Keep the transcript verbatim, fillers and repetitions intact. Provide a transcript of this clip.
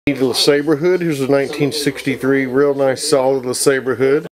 Need a LeSabre hood. Here's a nineteen sixty-three real nice solid LeSabre hood.